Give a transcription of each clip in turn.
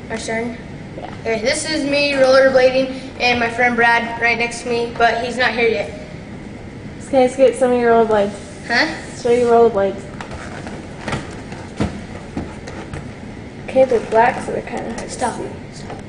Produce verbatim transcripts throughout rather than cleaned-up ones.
My turn? Yeah. Okay, this is me rollerblading and my friend Brad right next to me, but he's not here yet. Okay, let's get some of your rollerblades. Huh? Show you rollerblades. Okay, they're black, so they're kind of hard Stop. to see. Stop.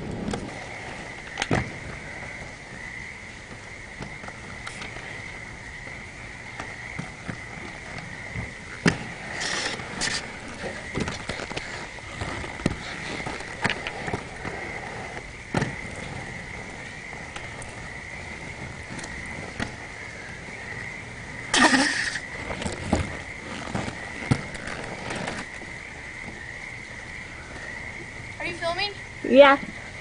Are you filming? Yeah.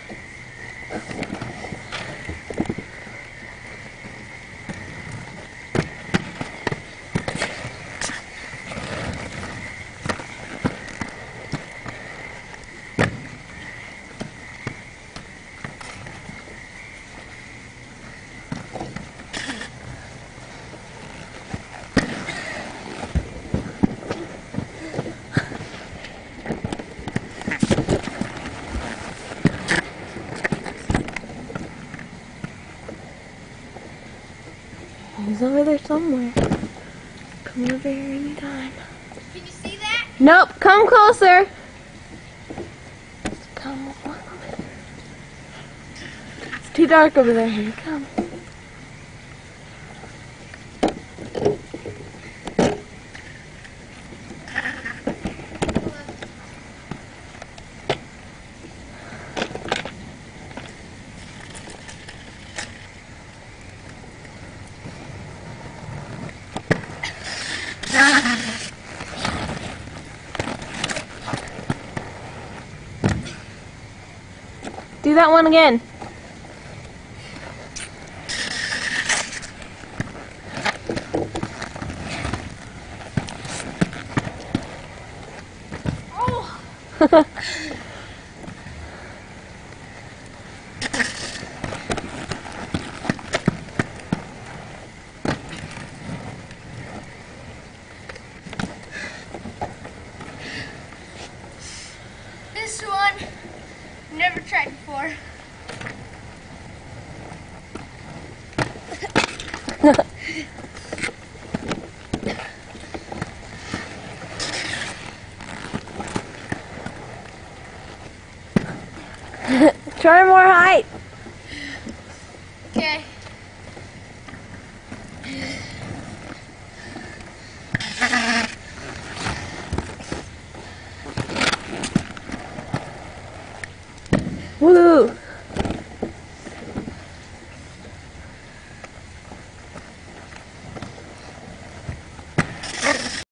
He's over there somewhere. Come over here anytime. Can you see that? Nope, come closer. Come on. It's too dark over there. Here you come. Do that one again. Oh! This one, never tried before. Try more height. Okay. Woo!